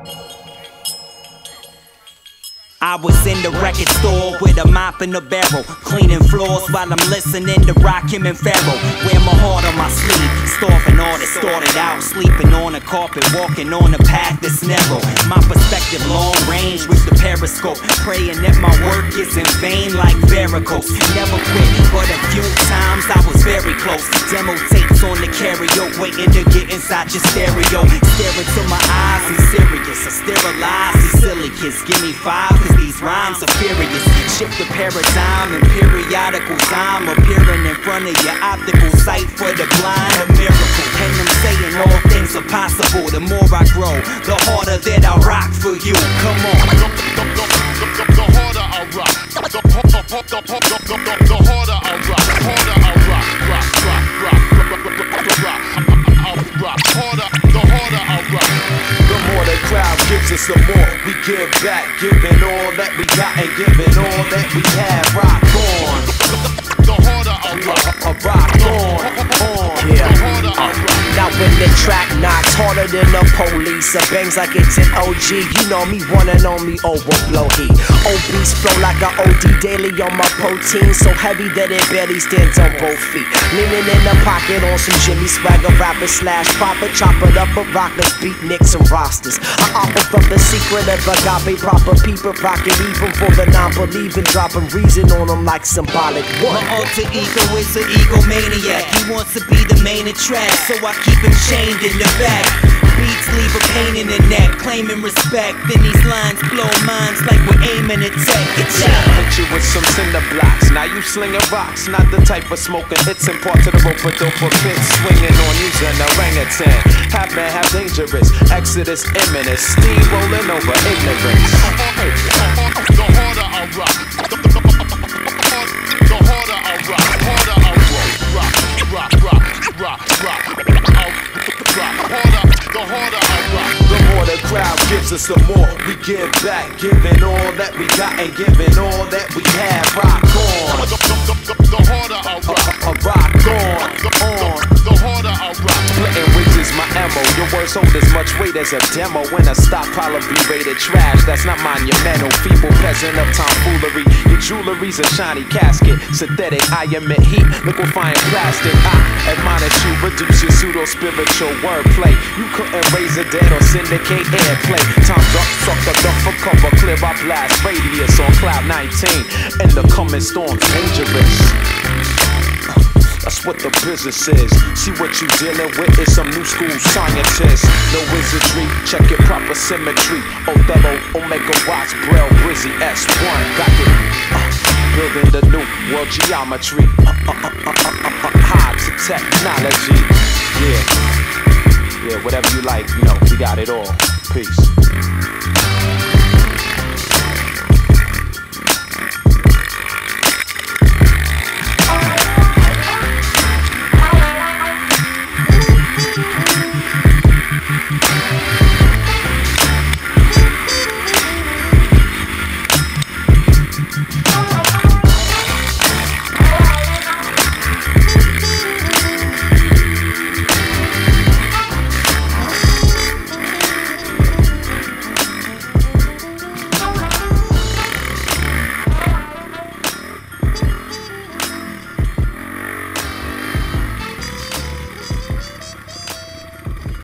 I was in the record store with a mop and a barrel, cleaning floors while I'm listening to Rakim and Pharaoh. Wear my heart on my sleeve, starving artists, started out sleeping on a carpet, walking on a path that's narrow. My perspective long range with the periscope, praying that my work isn't vain like varicose. Never quit, but a few times I was very close. Demo tapes on the karaoke, waiting to get inside your stereo. Staring to my eyes, I'm serious. I sterilize these silly kids. Give me 5, cause these rhymes are furious. Shift the paradigm and periodicals. I'm appearing in front of your optical sight for the blind. A miracle, and I'm saying all things are possible. The more I grow, the harder that I rock for you. Come on. The harder I rock, the harder I rock, harder I rock, the harder I rock. The more the crowd gives us, the more we give back, giving all that we got and giving all that we have. Rock on. The harder I rock, rock on. Yeah. Now when the track knocks harder than the police, it bangs like it's an OG. You know me, one and only overflow heat. Obese flow like I OD daily on my protein, so heavy that it barely stands on both feet. Leaning in the pocket on some Jimmy Swagger, rapper slash popper, chopper up a rockers, beat nicks and rosters. I offer from the secret of agape, proper people rockin' even for the non-believing, dropping reason on them like symbolic. My alter ego is an egomaniac. He wants to be the main attract, so I keep him chained in the back. Beats leave a pain in the neck, claiming respect. Then these lines blow minds like we're aiming at tech. Hit you with some cinder blocks. Now you slinging rocks, not the type of smoking hits and parts of the rope for dope for pits. Swinging on you an orangutan. Half man, half dangerous. Exodus imminent. Steam rolling over ignorance. The harder I rock, the harder I rock, harder I rock, the harder I rock. The more the crowd gives us, the more we give back, giving all that we got and giving all that we have. Rock on. The harder I rock, rock on. The harder I rock. Splitting wigs is my ammo. Your words hold as much weight as a demo. When a stockpile of B-rated trash, that's not monumental. Feeble peasant of tomfoolery. Your jewelry's a shiny casket. Synthetic, I emit heat, liquefying plastic. I admonish you, reduce your pseudo-spiritual wordplay. You couldn't raise a dead or syndicate airplay. Time's up, suck the duck for cover, clear our blast radius on cloud 19. And the coming storm's dangerous. That's what the business is. See what you dealing with is some new school scientists. No wizardry, check your proper symmetry. Othello, Omega Watts, Braille, Brizzy, S1. Got it. Building the new world geometry. High to technology. Yeah, whatever you like, you know, we got it all. Peace.